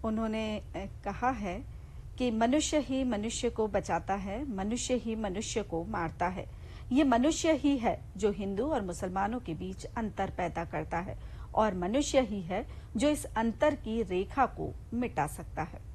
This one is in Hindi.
उन्होंने कहा है कि मनुष्य ही मनुष्य को बचाता है, मनुष्य ही मनुष्य को मारता है। ये मनुष्य ही है जो हिंदू और मुसलमानों के बीच अंतर पैदा करता है और मनुष्य ही है जो इस अंतर की रेखा को मिटा सकता है।